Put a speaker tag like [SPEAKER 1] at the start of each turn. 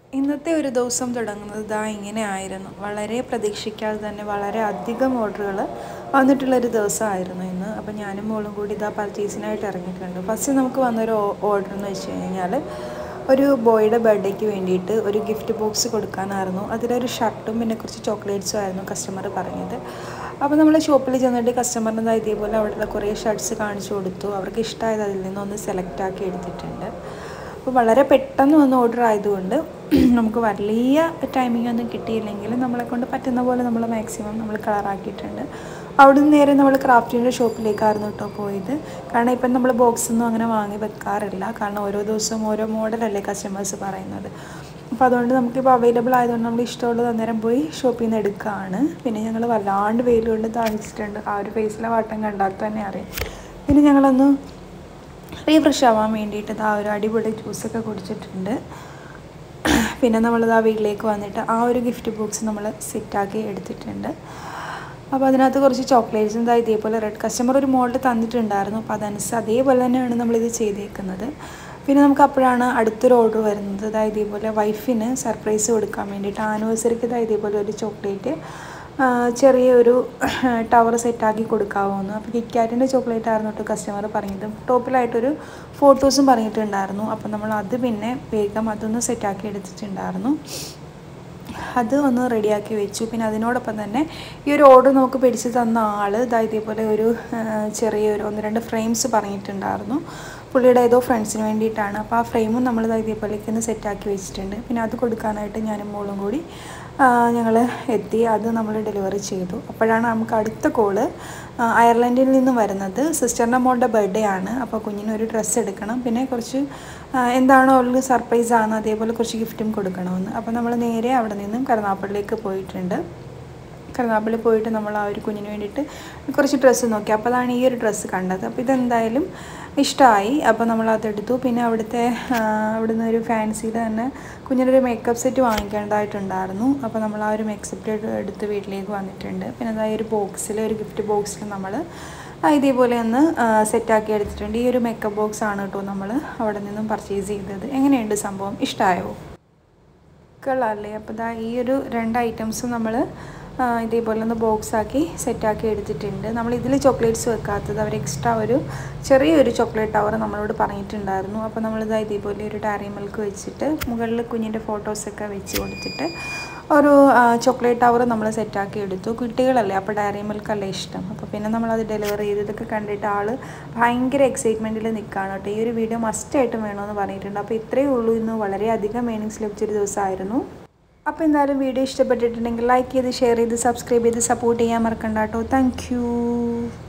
[SPEAKER 1] ഇന്നത്തെ ഒരു ദിവസം തുടങ്ങുന്നത് ദാ ഇങ്ങനെ ആയിരുന്നു. വളരെ പ്രതീക്ഷിക്കാതെ തന്നെ വളരെ അധികം ഓർഡറുകൾ വന്നിട്ടുള്ളൊരു ദിവസമായിരുന്നു ഇന്ന്. അപ്പോൾ ഞാനും മോളും കൂടി ഇതാ പർച്ചേസിനായിട്ട് ഇറങ്ങിയിട്ടുണ്ട്. ഫസ്റ്റ് നമുക്ക് വന്നൊരു ഓർഡർ എന്ന് വെച്ച് കഴിഞ്ഞാൽ ഒരു ബോയുടെ ബർത്ത്ഡേക്ക് വേണ്ടിയിട്ട് ഒരു ഗിഫ്റ്റ് ബോക്സ് കൊടുക്കാനായിരുന്നു. അതിലൊരു ഷർട്ടും പിന്നെ കുറച്ച് ചോക്ലേറ്റ്സും ആയിരുന്നു കസ്റ്റമർ പറഞ്ഞത്. അപ്പോൾ നമ്മൾ ഷോപ്പിൽ ചെന്നിട്ട് കസ്റ്റമറിന് ഇതേപോലെ അവിടെയുള്ള കുറേ ഷർട്ട്സ് കാണിച്ചു കൊടുത്തു. അവർക്ക് ഇഷ്ടമായത് അതിൽ നിന്നൊന്ന് സെലക്ട് ആക്കി എടുത്തിട്ടുണ്ട്. അപ്പോൾ വളരെ പെട്ടെന്ന് വന്ന ഓർഡർ ആയതുകൊണ്ട് നമുക്ക് വലിയ ടൈമിംഗ് ഒന്നും കിട്ടിയില്ലെങ്കിലും നമ്മളെക്കൊണ്ട് പറ്റുന്ന പോലെ നമ്മൾ മാക്സിമം നമ്മൾ കളറാക്കിയിട്ടുണ്ട്. അവിടെ നിന്ന് നേരെ നമ്മൾ ക്രാഫ്റ്റിൻ്റെ ഷോപ്പിലേക്കായിരുന്നു കേട്ടോ പോയത്. കാരണം ഇപ്പം നമ്മൾ ബോക്സൊന്നും അങ്ങനെ വാങ്ങി വെക്കാറില്ല. കാരണം ഓരോ ദിവസവും ഓരോ മോഡലല്ലേ കസ്റ്റമേഴ്സ് പറയുന്നത്. അപ്പോൾ അതുകൊണ്ട് നമുക്കിപ്പോൾ അവൈലബിൾ ആയതുകൊണ്ട് നമ്മൾ ഇഷ്ടമുള്ളത് അന്നേരം പോയി ഷോപ്പിൽ നിന്ന് എടുക്കുകയാണ്. പിന്നെ ഞങ്ങൾ വല്ലാണ്ട് വെയിൽ കൊണ്ട് താഴ്ചിട്ടുണ്ട്. ആ ഒരു ഫേസിലെ വാട്ടം കണ്ടാൽ തന്നെ അറിയാം. പിന്നെ ഞങ്ങളൊന്ന് റീഫ്രഷ് ആവാൻ വേണ്ടിയിട്ട് ആ ഒരു അടിപൊളി ജ്യൂസൊക്കെ കുടിച്ചിട്ടുണ്ട്. പിന്നെ നമ്മളിത് ആ വീട്ടിലേക്ക് വന്നിട്ട് ആ ഒരു ഗിഫ്റ്റ് ബോക്സ് നമ്മൾ സെറ്റാക്കി എടുത്തിട്ടുണ്ട്. അപ്പോൾ അതിനകത്ത് കുറച്ച് ചോക്ലേറ്റ്സും ഇതേപോലെ റെഡ് കസ്റ്റമർ ഒരു മോഡൽ തന്നിട്ടുണ്ടായിരുന്നു. അപ്പോൾ അതനുസരിച്ച് അതേപോലെ തന്നെയാണ് നമ്മളിത് ചെയ്തേക്കുന്നത്. പിന്നെ നമുക്ക് അപ്പോഴാണ് അടുത്തൊരു ഓർഡർ വരുന്നത്. ഇതേപോലെ വൈഫിന് സർപ്രൈസ് കൊടുക്കാൻ വേണ്ടിയിട്ട് ആനിവേഴ്സറിക്ക് ഇതേപോലെ ഒരു ചോക്ലേറ്റ് ചെറിയൊരു ടവർ സെറ്റാക്കി കൊടുക്കാവുന്നു. അപ്പോൾ കിറ്റ്കാറ്റിൻ്റെ ചോക്ലേറ്റ് ആയിരുന്നു കേട്ടോ കസ്റ്റമർ പറഞ്ഞത്. ടോപ്പിലായിട്ടൊരു ഫോട്ടോസും പറഞ്ഞിട്ടുണ്ടായിരുന്നു. അപ്പോൾ നമ്മൾ അത് പിന്നെ വേഗം അതൊന്ന് സെറ്റാക്കി എടുത്തിട്ടുണ്ടായിരുന്നു. അത് ഒന്ന് റെഡിയാക്കി വെച്ചു. പിന്നെ അതിനോടൊപ്പം തന്നെ ഈ ഒരു ഓർഡർ നമുക്ക് പിടിച്ച് തന്ന ആൾ ഇതേപോലെ ഒരു ചെറിയൊരു 1-2 ഫ്രെയിംസ് പറഞ്ഞിട്ടുണ്ടായിരുന്നു. പുള്ളിയുടെ ഏതോ ഫ്രണ്ട്സിന് വേണ്ടിയിട്ടാണ്. അപ്പോൾ ആ ഫ്രെയിമും നമ്മൾ ഇതേപോലെയൊക്കെ ഒന്ന് സെറ്റാക്കി വെച്ചിട്ടുണ്ട്. പിന്നെ അത് കൊടുക്കാനായിട്ട് ഞാനും മോളും കൂടി ഞങ്ങൾ എത്തി. അത് നമ്മൾ ഡെലിവറി ചെയ്തു. അപ്പോഴാണ് നമുക്ക് അടുത്ത കോള് അയർലൻഡിൽ നിന്ന് വരുന്നത്. സിസ്റ്ററിൻ്റെ മോളുടെ ബർത്ത്ഡേ ആണ്. അപ്പോൾ കുഞ്ഞിനൊരു ഡ്രസ്സ് എടുക്കണം, പിന്നെ കുറച്ച് എന്താണോ അവൾക്ക് സർപ്രൈസാണ് അതേപോലെ കുറച്ച് ഗിഫ്റ്റും കൊടുക്കണമെന്ന്. അപ്പോൾ നമ്മൾ നേരെ അവിടെ നിന്നും കരുനാഗപ്പള്ളിയിലേക്ക് പോയിട്ടുണ്ട്. കരുനാഗപ്പള്ളി പോയിട്ട് നമ്മൾ ആ ഒരു കുഞ്ഞിന് വേണ്ടിയിട്ട് കുറച്ച് ഡ്രസ്സ് നോക്കി. അപ്പോൾ അതാണ് ഈ ഒരു ഡ്രസ്സ് കണ്ടത്. അപ്പോൾ ഇതെന്തായാലും ഇഷ്ടമായി. അപ്പോൾ നമ്മളതെടുത്തു. പിന്നെ അവിടുന്ന് ഒരു ഫാൻസിയിൽ തന്നെ കുഞ്ഞിനൊരു മേക്കപ്പ് സെറ്റ് വാങ്ങിക്കേണ്ടതായിട്ടുണ്ടായിരുന്നു. അപ്പോൾ നമ്മൾ ആ ഒരു മേക്കപ്പ് സെറ്റ് എടുത്ത് വീട്ടിലേക്ക് വന്നിട്ടുണ്ട്. പിന്നെ അതായത് ഒരു ബോക്സിൽ ഒരു ഗിഫ്റ്റ് ബോക്സിൽ നമ്മൾ ഇതേപോലെ ഒന്ന് സെറ്റാക്കി എടുത്തിട്ടുണ്ട്. ഈ ഒരു മേക്കപ്പ് ബോക്സ് ആണ് കേട്ടോ നമ്മൾ അവിടെ നിന്നും പർച്ചേസ് ചെയ്തത്. എങ്ങനെയുണ്ട് സംഭവം? ഇഷ്ടമായോ? കൊള്ളാമല്ലേ? അപ്പോൾ ഈ ഒരു 2 ഐറ്റംസും നമ്മൾ ഇതേപോലെ ഒന്ന് ബോക്സാക്കി സെറ്റാക്കി എടുത്തിട്ടുണ്ട്. നമ്മൾ ഇതിൽ ചോക്ലേറ്റ്സ് വെക്കാത്തത് അവർ എക്സ്ട്രാ ഒരു ചെറിയൊരു ചോക്ലേറ്റ് ടവർ നമ്മളോട് പറഞ്ഞിട്ടുണ്ടായിരുന്നു. അപ്പോൾ ഇതേപോലെ ഒരു ഡയറി മിൽക്ക് വെച്ചിട്ട് മുകളിൽ കുഞ്ഞിൻ്റെ ഫോട്ടോസൊക്കെ വെച്ച് കൊടുത്തിട്ട് ഒരു ചോക്ലേറ്റ് ടവർ നമ്മൾ സെറ്റാക്കി എടുത്തു. കുട്ടികളല്ലേ, അപ്പോൾ ഡയറി മിൽക്കല്ലേ ഇഷ്ടം. അപ്പോൾ പിന്നെ നമ്മളത് ഡെലിവറി ചെയ്തതൊക്കെ കണ്ടിട്ട് ആൾ ഭയങ്കര എക്സൈറ്റ്മെൻറ്റിൽ നിൽക്കുകയാണ് കേട്ടോ. ഈ ഒരു വീഡിയോ മസ്റ്റായിട്ടും വേണമെന്ന് പറഞ്ഞിട്ടുണ്ട്. അപ്പോൾ ഇത്രയേ ഉള്ളൂ. ഇന്ന് വളരെയധികം ഏർണിങ്സ് ലഭിച്ചൊരു ദിവസമായിരുന്നു. അപ്പോൾ എന്തായാലും വീഡിയോ ഇഷ്ടപ്പെട്ടിട്ടുണ്ടെങ്കിൽ ലൈക്ക് ചെയ്ത് ഷെയർ ചെയ്ത് സബ്സ്ക്രൈബ് ചെയ്ത് സപ്പോർട്ട് ചെയ്യാൻ മറക്കണ്ട കേട്ടോ. Thank U.